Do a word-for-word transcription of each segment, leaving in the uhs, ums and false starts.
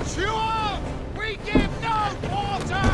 Push you out! We give no quarter!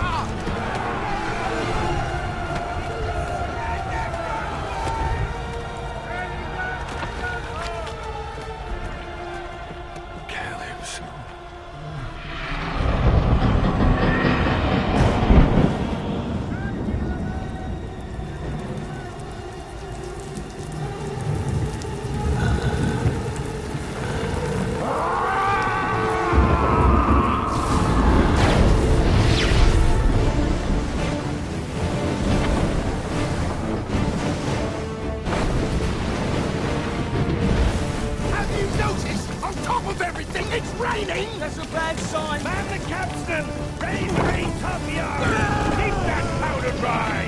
That's a bad sign. Man the capstan! Raise the main top yard! Keep that powder dry!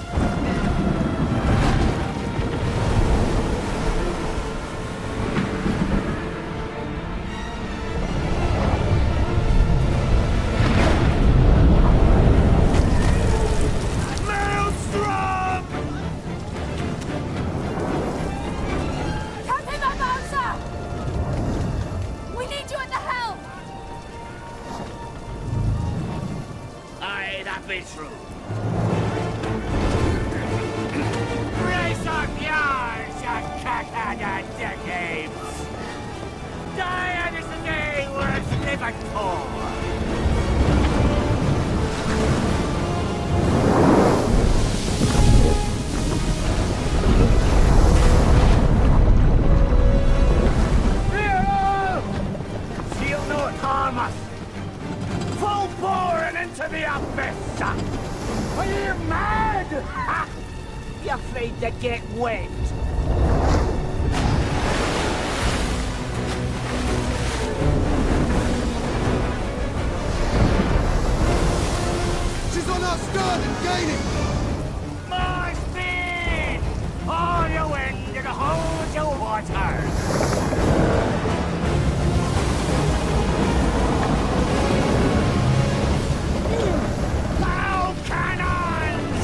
Maelstrom! Captain Barbosa! We need you at the helm! Aye, that be true. Raise up yours, you cock-headed decades! Die is the day worth living for! She'll not harm us! Full bore and into the abyss! Are you mad? Ha! You afraid to get wet? She's on our stern and gaining! More speed! All your wind and hold your water! Bow cannons!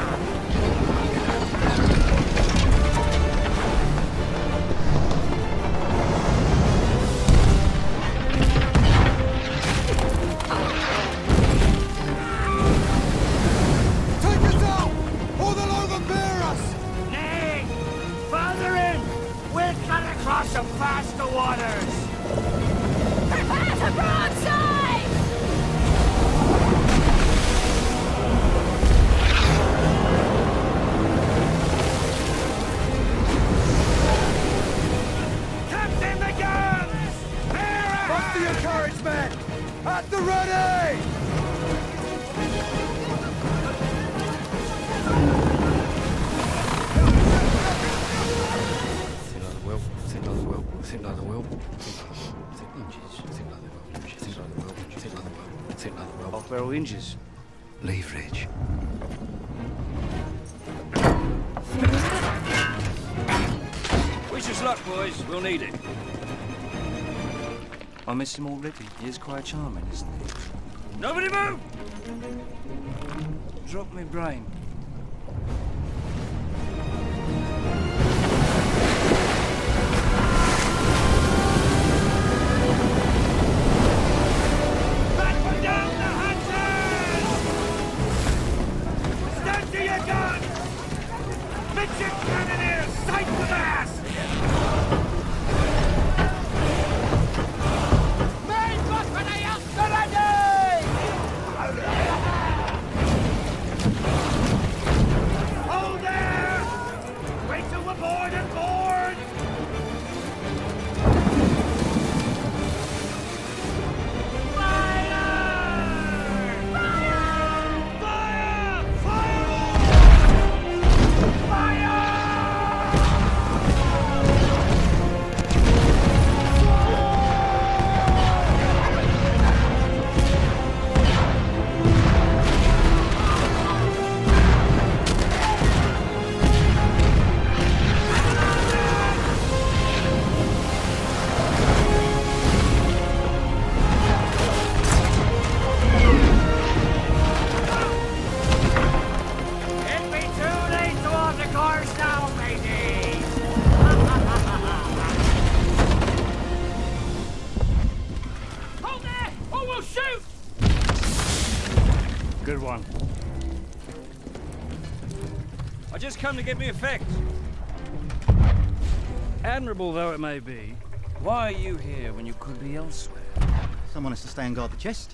Take us out! Or they'll overbear us! Nay! Further in! We'll cut across some faster waters! Prepare for broadside! Captain the guns! Bear Up the encouragement! At the ready! Think like the well, think like the well, think like the well, think inches, think like the well, think like the well, think like the well, think like the well. Off barrel hinges. Leverage. Wish us luck, boys. We'll need it. I miss him already. He is quite charming, isn't he? Nobody move! Drop me brain. Batten down the hatches! Stand to your guns! Midship cannoneers, sight the mast! Main company up to ready! Good one. I just come to get me effects. Admirable though it may be. Why are you here when you could be elsewhere? Someone has to stay and guard the chest.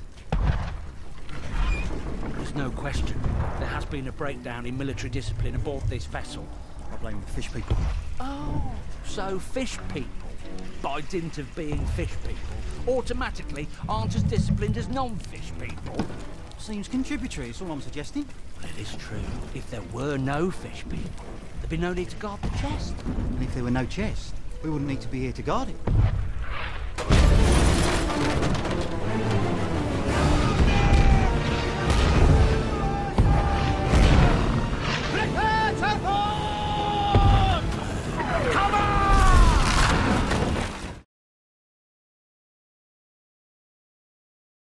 There's no question. There has been a breakdown in military discipline aboard this vessel. I blame the fish people. Oh, so fish people, by dint of being fish people, automatically aren't as disciplined as non-fish people? Seems contributory, is all I'm suggesting. Well, it is true. If there were no fish people, there'd be no need to guard the chest. And if there were no chest, we wouldn't need to be here to guard it.